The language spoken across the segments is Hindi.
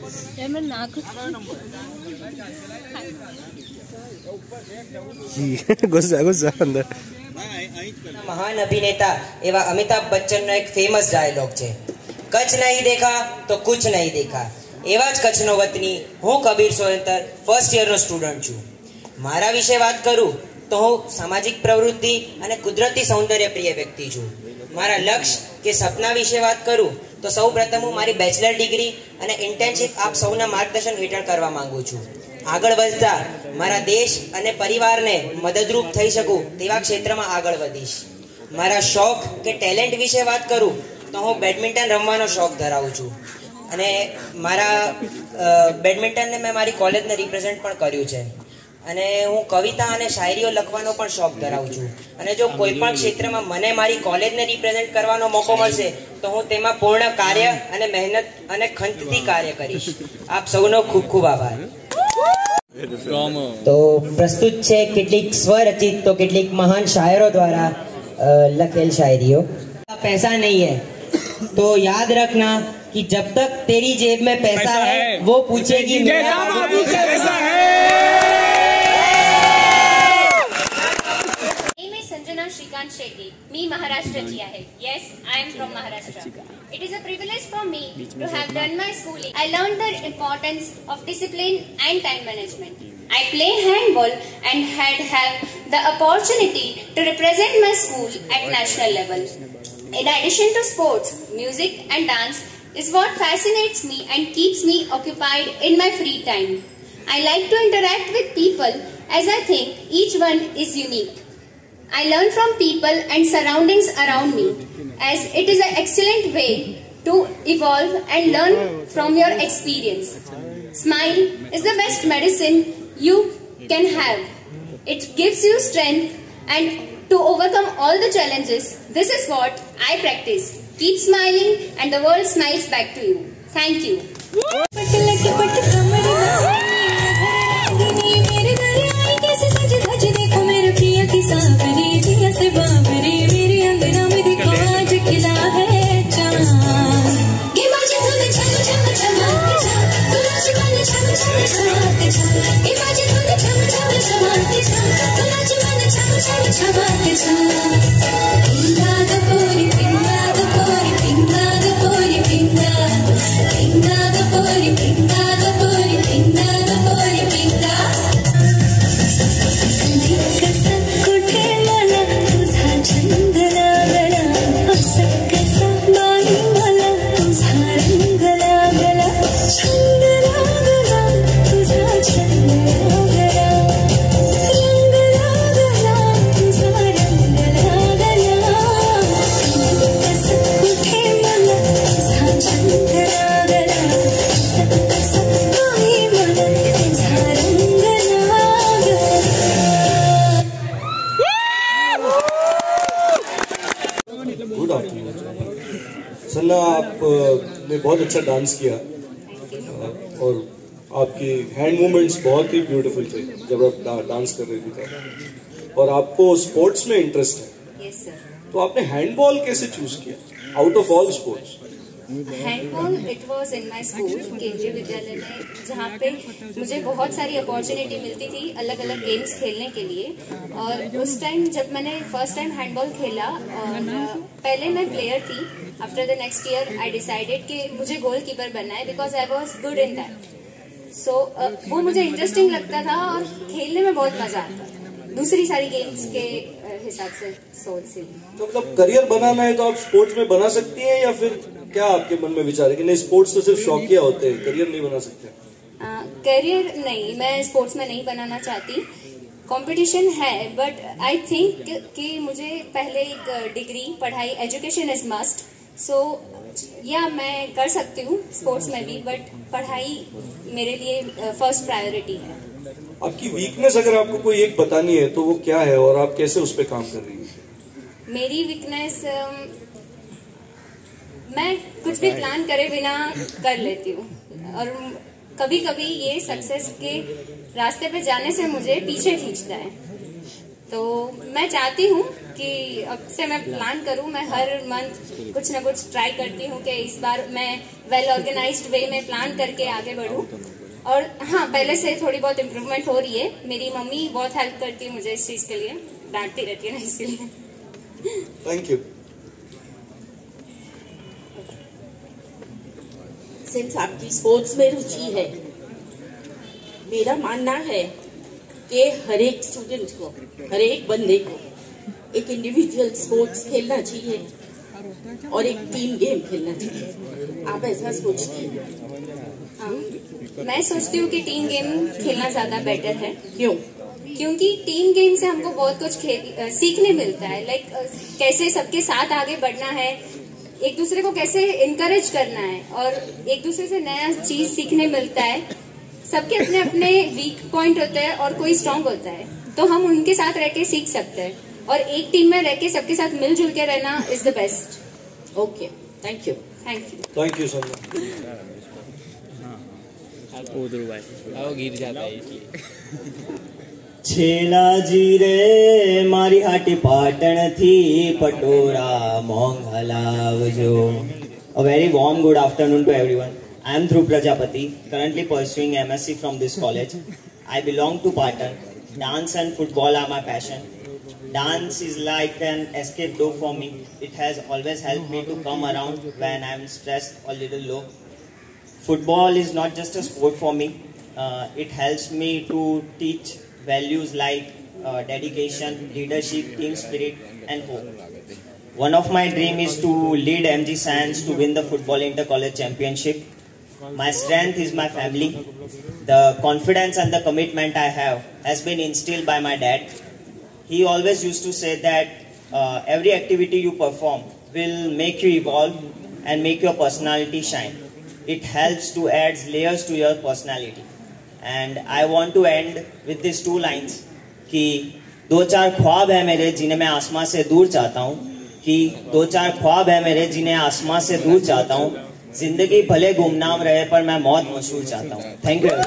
गुस्सा गुस्सा अंदर। महान अभिनेता एवं अमिताभ बच्चन नो एक फेमस डायलॉग है, कच्छ नहीं देखा तो कुछ नहीं देखा। एवा ज कच्छ नो वतनी हूँ कबीर सोयंतर फर्स्ट ईयर नो स्टूडेंट छू। मारा विषे बात करूँ तो हूँ सामाजिक प्रवृत्ति अने कुदरती सौंदर्य प्रिय व्यक्ति छू। मारा लक्ष्य के सपना विषे बात करूँ तो सौ प्रथम हूँ मारी बेचलर डिग्री अने इंटर्नशिप आप सौना मार्गदर्शन हेठळ करवा मांगू छू। आगळ वधता मारा देश अने परिवार ने मददरूप थई शकूं तेवा क्षेत्रमां आगळ वधीश। मारा शौक के टेलेंट विषे बात करूं तो हूँ बेडमिंटन रमवानो शौक धरावुं छुं अने मारा बेडमिंटन ने मैं मारी कॉलेज ने रिप्रेजेंट पण कर्युं छे अने हूँ कविता अने शायरीओ लखवानो पण शौक धरावुं छुं अने जो कोईपण क्षेत्रमां मने मारी कॉलेज ने रिप्रेजेंट करवानो मौको मळशे तो हूँ तेमां पूर्ण कार्य अने मेहनत अने खंतथी कार्य करीश। आप सौनो खूब खूब आभार। तो प्रस्तुत है કેટલીક स्वरचित तो કેટલીક महान शायरों द्वारा लखेल शायरियों। पैसा नहीं है तो याद रखना कि जब तक तेरी जेब में पैसा है वो पूछेगी मेरा बाबू कैसा है। Sanjana Shrikant Shetty, me Maharashtra jiya hai. Yes, I am from Maharashtra. It is a privilege for me to have done my schooling. I learned the importance of discipline and time management. I play handball and have the opportunity to represent my school at national level. In addition to sports, music and dance is what fascinates me and keeps me occupied in my free time. I like to interact with people as I think each one is unique. I learn from people and surroundings around me as it is an excellent way to evolve and learn from your experience. Smile is the best medicine you can have. It gives you strength and to overcome all the challenges. This is what I practice. Keep smiling and the world smiles back to you. Thank you. सन्ना, आपने बहुत अच्छा डांस किया और आपकी हैंड मूवमेंट्स बहुत ही ब्यूटीफुल थे जब आप डांस कर रही थी। और आपको स्पोर्ट्स में इंटरेस्ट है। Yes sir. तो आपने हैंडबॉल कैसे चूज किया out of all sports? Handball it was in my school Kendriya Vidyalaya में, जहाँ पे मुझे बहुत सारी अपॉर्चुनिटी मिलती थी अलग अलग गेम्स खेलने के लिए। और उस टाइम जब मैंने फर्स्ट टाइम हैंडबॉल खेला, और पहले मैं प्लेयर थी, after the next year I decided कि मुझे गोलकीपर बनना है because I was good in that. So वो मुझे इंटरेस्टिंग लगता था और खेलने में बहुत मजा आता था दूसरी सारी गेम्स के हिसाब से। तो मतलब करियर बनाना है तो आप स्पोर्ट्स में बना सकती हैं, या फिर क्या आपके मन में विचार है कि नहीं स्पोर्ट्स तो सिर्फ शौकिया होते हैं, करियर नहीं बना सकते? करियर नहीं, मैं स्पोर्ट्स में नहीं बनाना चाहती। कंपटीशन है बट आई थिंक कि मुझे पहले एक डिग्री पढ़ाई, एजुकेशन इज मस्ट। सो या मैं कर सकती हूँ स्पोर्ट्स में भी, बट पढ़ाई मेरे लिए फर्स्ट प्रायोरिटी है। आपकी वीकनेस अगर आपको कोई एक बतानी है तो वो क्या है और आप कैसे उस पर काम कर रही हैं? मेरी वीकनेस, मैं कुछ भी प्लान करे बिना कर लेती हूँ, और कभी कभी ये सक्सेस के रास्ते पे जाने से मुझे पीछे खींचता है। तो मैं चाहती हूँ कि अब से मैं प्लान करूं, मैं हर मंथ कुछ ना कुछ ट्राई करती हूं कि इस बार मैं वेल ऑर्गेनाइज्ड वे में प्लान करके आगे बढ़ूं। और हाँ, पहले से थोड़ी बहुत इम्प्रूवमेंट हो रही है। मेरी मम्मी बहुत हेल्प करती है मुझे इस चीज के लिए, डांटती रहती है ना इसके लिए। Thank you. सिंस आपकी स्पोर्ट्स में रुचि है, मेरा मानना है कि हर एक स्टूडेंट को, हर एक बंदे को एक इंडिविजुअल स्पोर्ट्स खेलना चाहिए और एक टीम गेम खेलना चाहिए। आप ऐसा सोचती हैं? मैं सोचती हूँ कि टीम गेम खेलना ज्यादा बेटर है। क्यों? क्योंकि टीम गेम से हमको बहुत कुछ सीखने मिलता है। लाइक कैसे सबके साथ आगे बढ़ना है, एक दूसरे को कैसे इनकरेज करना है, और एक दूसरे से नया चीज सीखने मिलता है। सबके अपने अपने वीक पॉइंट होते हैं और कोई स्ट्रांग होता है, तो हम उनके साथ रह के सीख सकते हैं। और एक टीम में रह के सबके साथ मिलजुल के रहना is the best. Okay, thank you. Thank you. Thank you so much. गिर जाता है इसलिए। छेलाजी रे मारी हाटी पाटण थी पटोरा मोंघलावजो। A very warm good afternoon to everyone. I am Dhruv Prajapati, currently pursuing MSc from this college. I belong to Patan. Dance and football are my passion. Dance is like an escape door for me. It has always helped me to come around when I am stressed or little low. Football is not just a sport for me. It helps me to teach values like dedication, leadership, team spirit, and hope. One of my dreams is to lead MG Sands to win the football inter-college championship. My strength is my family. The confidence and the commitment I have has been instilled by my dad. He always used to say that every activity you perform will make you evolve and make your personality shine. It helps to add layers to your personality. And I want to end with these two lines कि 2-4 ख्वाब है मेरे जिन्हें मैं आसमां से दूर चाहता हूँ, कि 2-4 ख्वाब है मेरे जिन्हें आसमां से दूर चाहता हूँ। जिंदगी भले गुमनाम रहे पर मैं मौत मशहूर चाहता हूँ। थैंक यू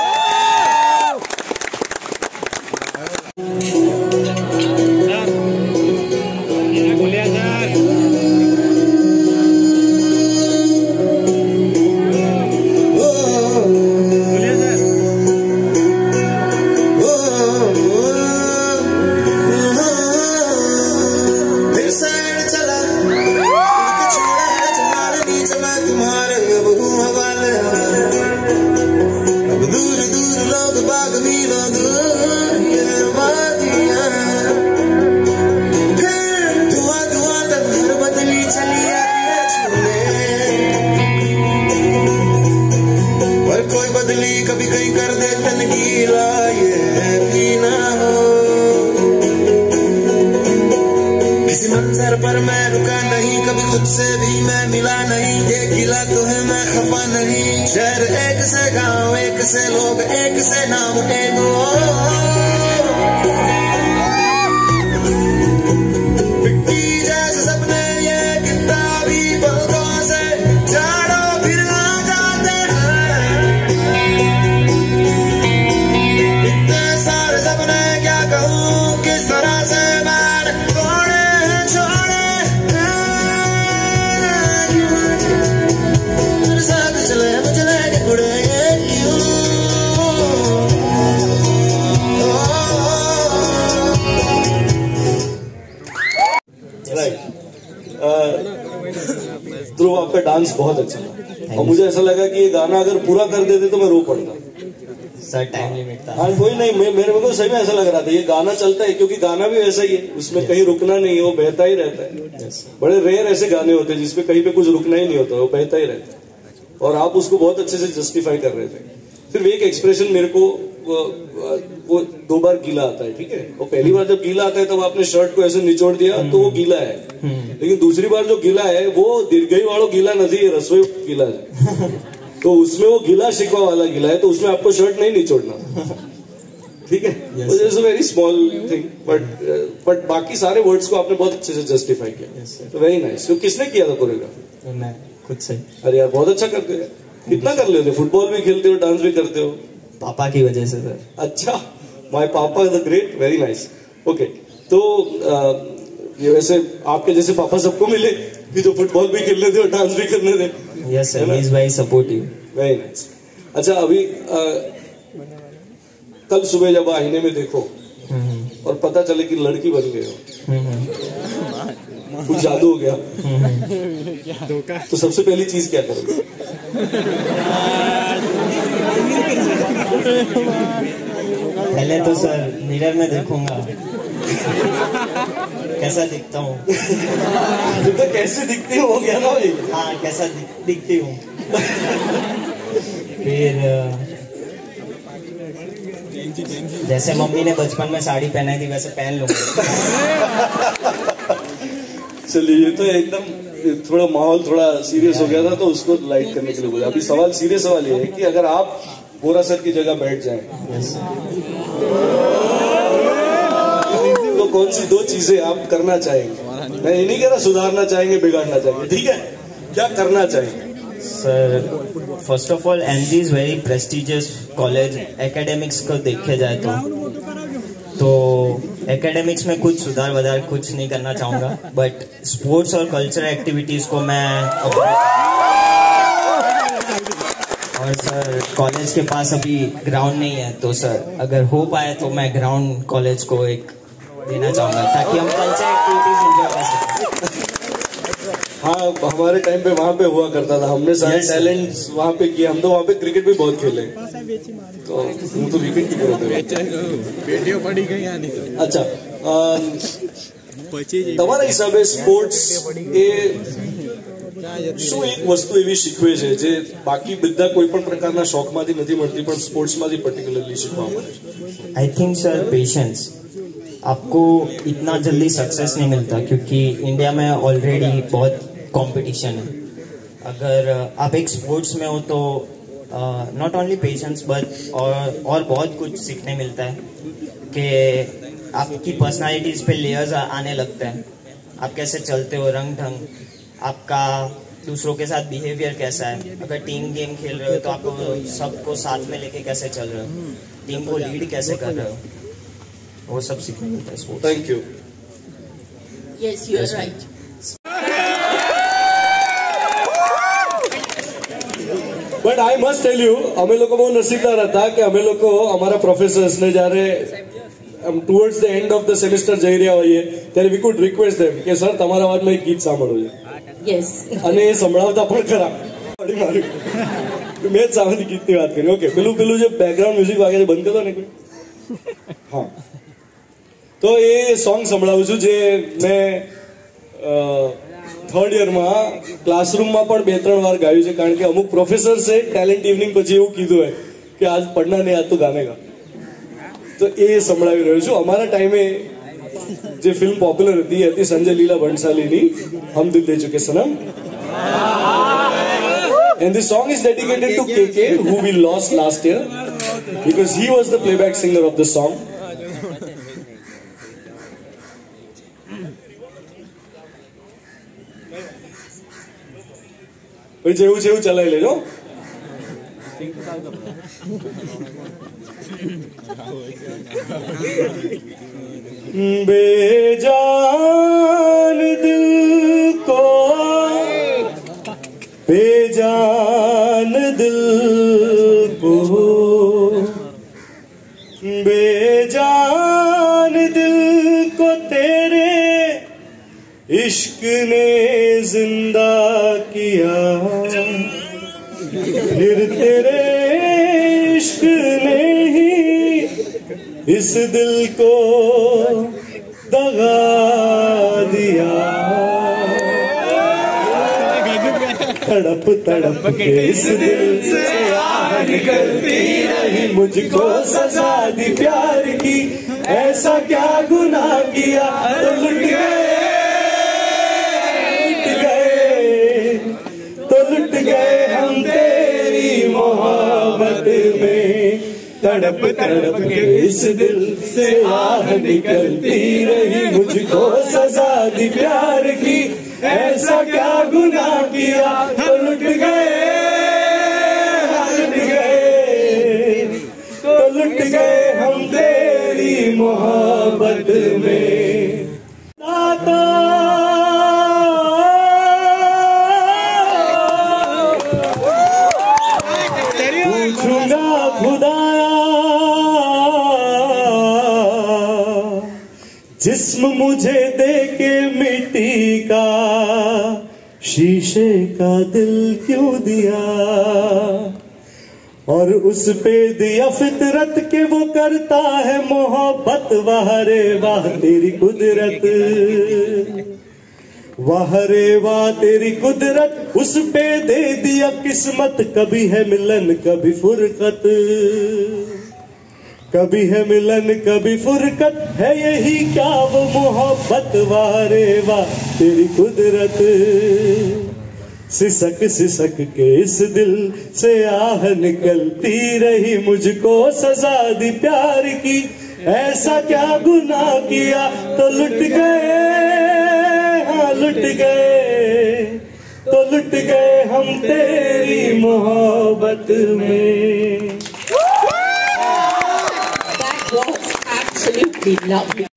कभी कहीं कर दे तन गीला, ये ना हो। किसी मंजर पर मैं रुका नहीं, कभी खुद से भी मैं मिला नहीं। ये गिला तो है मैं खफा नहीं। शहर एक से गांव, एक से लोग, एक से नाम, एक मिट्टी जैसे सपने ये किताबी पलकों से झाड़ो फिर ना जाते हैं। इतने सारे सपने क्या कहूँ, किस तरह से मैंने तोड़े हैं, छोड़े मेरे साथ चले मुझे लेके उड़े क्यों। ध्रुव, आपका डांस बहुत अच्छा था और मुझे ऐसा लगा कि ये गाना अगर पूरा कर देते तो मैं रो पड़ता। सर टाइम लिमिट था। हाँ, कोई नहीं, मेरे को सही में ऐसा लग रहा था ये गाना चलता है, क्योंकि गाना भी वैसा ही है, उसमें कहीं रुकना नहीं है, वो बहता ही रहता है। बड़े रेयर ऐसे गाने होते हैं जिसमें कहीं पे कुछ रुकना ही नहीं होता, वो बहता ही रहता है। और आप उसको बहुत अच्छे से जस्टिफाई कर रहे थे। सिर्फ एक एक्सप्रेशन मेरे को वो 2 बार गीला आता है, ठीक है। और पहली बार जब गीला आता है तब आपने शर्ट को ऐसे निचोड़ दिया तो वो गीला है, लेकिन दूसरी बार जो गीला है वो दीर्घई वालों गीला नहीं, रसोई गीला है। तो उसमें वो गीला शिकवा वाला गीला है, तो उसमें आपको शर्ट नहीं निचोड़ना, ठीक है। It's a very small thing, but बाकी सारे वर्ड्स को आपने बहुत अच्छे से जस्टिफाई किया। तो वेरी नाइस। तो किसने किया था कोरियोग्राफी? मैं खुद से। अरे यार, बहुत अच्छा करते हो। कितना कर लेते हो? फुटबॉल भी खेलते हो, डांस भी करते हो? पापा की वजह से सर। अच्छा, my papa the great, very nice. Okay, तो ये वैसे आपके जैसे पापा सबको मिले कि जो फुटबॉल भी खेलने थे और डांस भी करने थे। Yes sir, he is very supportive. Very nice. अच्छा, अभी कल सुबह जब आईने में देखो और पता चले कि लड़की बन गए हो, कुछ जादू हो गया, तो सबसे पहली चीज क्या करोगे? पहले तो सर मिरर में देखूंगा कैसा दिखता हूँ। तो कैसे दिखती हो गया ना भाई? हाँ, कैसा दिखती हूँ। फिर जैसे मम्मी ने बचपन में साड़ी पहनाई थी वैसे पहन लूंगा। चलिए, ये तो एकदम थोड़ा माहौल थोड़ा सीरियस हो गया था तो उसको लाइट करने के लिए बोला। अभी सवाल सीरियस सवाल ये है कि अगर आप बोरा सर की जगह बैठ जाएं तो कौन सी 2 चीजें आप करना चाहेंगे? मैं ये नहीं कह रहा सुधारना चाहेंगे, बिगाड़ना चाहेंगे, ठीक है, क्या करना चाहेंगे? सर, फर्स्ट ऑफ ऑल एनजी is very prestigious college. Academics को देखे जाए तो एकेडमिक्स में कुछ सुधार वधार कुछ नहीं करना चाहूंगा, बट स्पोर्ट्स और कल्चरल एक्टिविटीज को मैं और सर कॉलेज के पास अभी ग्राउंड नहीं है, तो सर अगर हो पाए तो मैं ग्राउंड कॉलेज को एक देना चाहूंगा ताकि हम कल्चरल एक्टिविटीज एंजॉय कर सकें। हाँ, हमारे टाइम पे वहाँ पे हुआ करता था, हमने सारे टैलेंट वहाँ पे किए। हम तो वहाँ पे क्रिकेट भी बहुत खेले, तो हम तो विकेट की जरूरत है। अच्छा, તમારા હિસાબે સ્પોર્ટ્સ એ શું એક વસ્તુ એવી શીખવે છે જે બાકી બધા કોઈ પણ પ્રકારના શોખમાંથી નથી મળતી પણ સ્પોર્ટ્સમાંથી પર્ટિક્યુલરલી શીખવા મળે? I think sir patience. आपको इतना जल्दी सक्सेस नहीं मिलता क्योंकि इंडिया में ऑलरेडी बहुत कंपटीशन है। अगर आप एक स्पोर्ट्स में हो तो नॉट ओनली पेशेंस बट और बहुत कुछ सीखने मिलता है कि आपकी पर्सनालिटीज पे लेयर्स आने लगते हैं। आप कैसे चलते हो, रंग ढंग, आपका दूसरों के साथ बिहेवियर कैसा है। अगर टीम गेम खेल रहे हो तो आपको सबको साथ में लेके कैसे चल रहे हो, टीम को लीड कैसे कर रहे हो, वो सब सीखने मिलता है sports. Thank you. Yes, you are right. But I must tell you, અમે લોકો બહુ નસીબદાર હતા કે અમે લોકો અમારા પ્રોફેસર્સને જ્યારે towards the end of the semester જઈ રહ્યા હોઈએ ત્યારે વી કુડ રિક્વેસ્ટ ધેમ કે સર તમારા અવાજમાં એક ગીત સાંભળવું છે, Yes. અને એ સંભળાવતા પણ ખરા. મેં જ સામેથી ગીતની વાત કરી. ઓકે, પેલું જે બેકગ્રાઉન્ડ મ્યુઝિક વાગે છે બંધ કરો ને કોઈ. હા, તો એ સોંગ સંભળાવું છું જે મેં 3rd યરમાં ક્લાસરૂમમાં પણ 2-3 વાર ગાયું છે, કારણ કે અમુક પ્રોફેસર્સે ટેલેન્ટ ઇવનિંગ પછી એવું કીધું હોય કે આજ પढ़ना नहीं आज तो गानेगा, તો એ સંભળાવી રહ્યો છું. અમારા ટાઈમે જે ફિલ્મ પોપ્યુલર હતી એ હતી સંજય લીલા ભણસાલીની હમ દિલ દે ચુકે Sanam, and this song is dedicated to KK who we lost last year because he was the playback singer of the song. જેવું છે એવું ચલાવી લેજો. बेजान दिल को बेजान दिल को बेजान दिल को तेरे इश्क ने जिंदा किया, फिर तेरे इश्क ने ही इस दिल को दगा दिया. तड़प तड़प के इस दिल से आह निकलती रही, मुझको सजा दी प्यार की, ऐसा क्या गुनाह किया तो लुट गए हम तेरी मोहब्बत में. तड़प तड़प के इस दिल से आह निकलती रही, मुझको सजा दी प्यार की, ऐसा क्या गुनाह किया तो लुट गए हम तेरी मोहब्बत में. जिस्म मुझे देके मिट्टी का, शीशे का दिल क्यों दिया, और उस पे दिया फितरत के वो करता है मोहब्बत। वाह रे वाह तेरी कुदरत, वाह रे वाह तेरी कुदरत, उस पे दे दिया किस्मत। कभी है मिलन कभी फुरकत, कभी है मिलन कभी फुरकत, है यही क्या वो मोहब्बत। वाह रे वाह तेरी कुदरत, सिसक सिसक के इस दिल से आह निकलती रही, मुझको सजा दी प्यार की। ऐसा क्या गुनाह किया तो लुट गए, हाँ लुट गए, तो लुट गए हम तेरी मोहब्बत में। That was absolutely lovely.